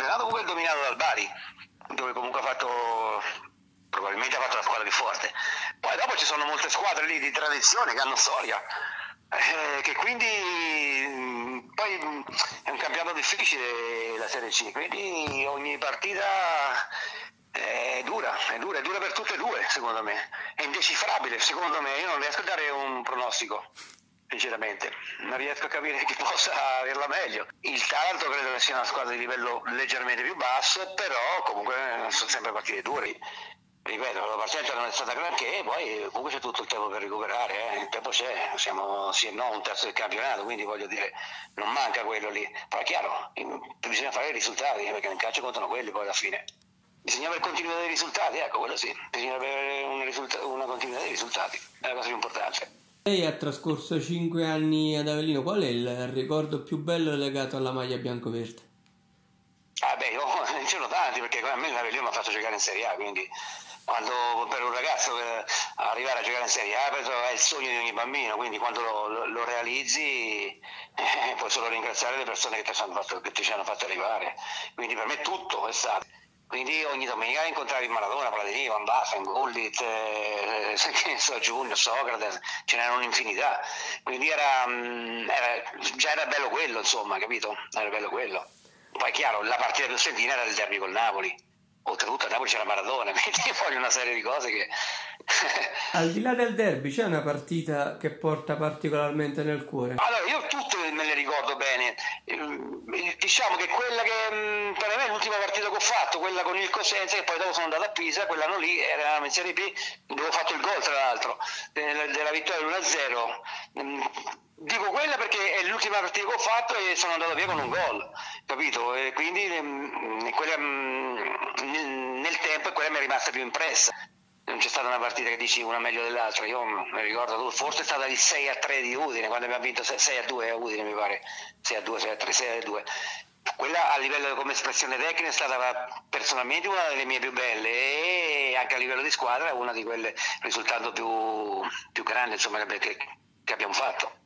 campionato comunque è dominato dal Bari, dove comunque probabilmente ha fatto la squadra più forte. Poi dopo ci sono molte squadre lì di tradizione che hanno storia, che quindi poi è un campionato difficile la Serie C, quindi ogni partita è dura per tutte e due, secondo me. È indecifrabile, secondo me. Io non riesco a dare un pronostico, sinceramente. Non riesco a capire chi possa averla meglio. Il Taranto credo che sia una squadra di livello leggermente più basso, però comunque sono sempre partite dure. Ripeto, la partita non è stata granché, poi comunque c'è tutto il tempo per recuperare, il tempo c'è, siamo sì e no un terzo del campionato, quindi voglio dire, non manca quello lì. Poi è chiaro, bisogna fare i risultati, perché nel calcio contano quelli poi alla fine. Bisogna avere continuità dei risultati, ecco, quello sì, bisogna avere una continuità dei risultati, è la cosa più importante. Lei ha trascorso 5 anni ad Avellino, qual è il ricordo più bello legato alla maglia bianco-verde? Ah beh, io ce ne sono tanti, perché a me l'Avellino mi ha fatto giocare in Serie A, quindi quando per un ragazzo arrivare a giocare in Serie A è il sogno di ogni bambino, quindi quando lo realizzi puoi solo ringraziare le persone che ti ci hanno fatto arrivare, quindi per me tutto è stato. Quindi ogni domenica incontravi Maradona, Platini, Van Basten, Gullit, Junior, Socrate, ce n'erano un'infinità, quindi già era bello quello, insomma, capito? Era bello quello. Poi è chiaro, la partita più sentina era il derby col Napoli, oltretutto a Napoli c'era Maradona, quindi poi una serie di cose che... Al di là del derby, c'è una partita che porta particolarmente nel cuore? Allora, io tutte me le ricordo bene. Diciamo che quella che per me è l'ultima partita che ho fatto, quella con il Cosenza, che poi dopo sono andato a Pisa, quell'anno lì eravamo in Serie B, dove ho fatto il gol tra l'altro, della vittoria 1-0. Dico quella perché è l'ultima partita che ho fatto e sono andato via con un gol, capito? E quindi quella, nel tempo quella mi è rimasta più impressa. Non c'è stata una partita che dici una meglio dell'altra, io mi ricordo, forse è stata il 6-3 di Udine, quando abbiamo vinto 6-2 a Udine mi pare, 6-2, 6-3, 6-2. Quella a livello come espressione tecnica è stata personalmente una delle mie più belle e anche a livello di squadra una di quelle risultato più grandi insomma, che abbiamo fatto.